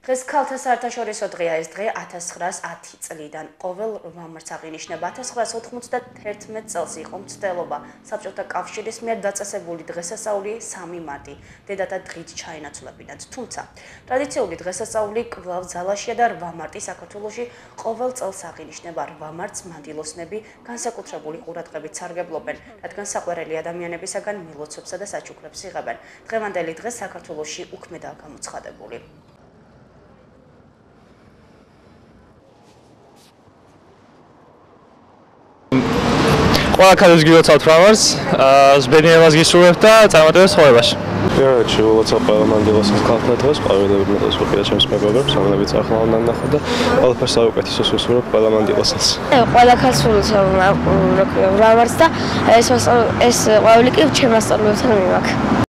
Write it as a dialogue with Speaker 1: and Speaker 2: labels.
Speaker 1: დღეს ქალთა საერთაშორისო დღეა. ეს დღე 1910 წლიდან ყოველ 8 მარტს აღინიშნება. 1991 წელს იყო მცდელობა საბჭოთა კავშირის მიერ დაწესებული დღესასწაული 3 მარტი დედათა დღით ჩაენაცვლებინათ. თუმცა ტრადიციული დღესასწაული კვლავ ძალაშია და 8 მარტი საქართველოში ყოველ წელს აღინიშნება. 8 მარტს მანდილოსნები განსაკუთრებული ყურადღებით სარგებლობენ, რადგან საყვარელი ადამიანებისაგან მილოცვებსა და საჩუქრებს იღებენ. დღევანდელი დღე საქართველოში უქმედაა გამოცხადებული.
Speaker 2: ყველა ქალს გილოცავთ 8 მარტს, ზბედნიერებას გისურვებთ და წარმატებებს ცხოვრებაში.
Speaker 3: Პირველში ულოცავ ყველა მანდილოსნის ქალთა დღეს, ყვავილები მეტად ვუყურებ ჩემს მეგობრებს, რომლებიც ახლა უნდა ნახოთ და ყველაფერს საუკეთესოს ვისურვებ ყველა მანდილოსნს.
Speaker 4: ყველა ქალს ულოცავ 8 მარტს და ეს ყვავილი კი ჩემ მასწავლებელთან მიმაქ.